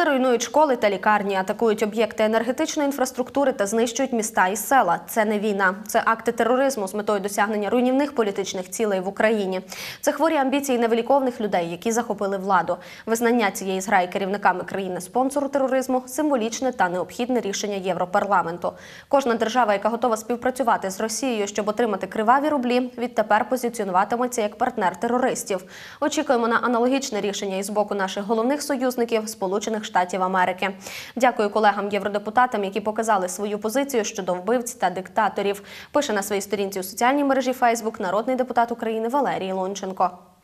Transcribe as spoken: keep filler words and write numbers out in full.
Вони руйнують школи та лікарні, атакують об'єкти енергетичної інфраструктури та знищують міста і села. Це не війна. Це акти тероризму з метою досягнення руйнівних політичних цілей в Україні. Це хворі амбіції невиліковних людей, які захопили владу. Визнання цієї зграї керівниками країни-спонсору тероризму – символічне та необхідне рішення Європарламенту. Кожна держава, яка готова співпрацювати з Росією, щоб отримати криваві рублі, відтепер позиціонуватиметься як партнер терористів. Очікуємо на аналогічне рішення із боку наших головних союзників – Сполучених Штатів Америки. Дякую колегам-євродепутатам, які показали свою позицію щодо вбивць та диктаторів. Пише на своїй сторінці у соціальній мережі Фейсбук народний депутат України Валерій Лунченко.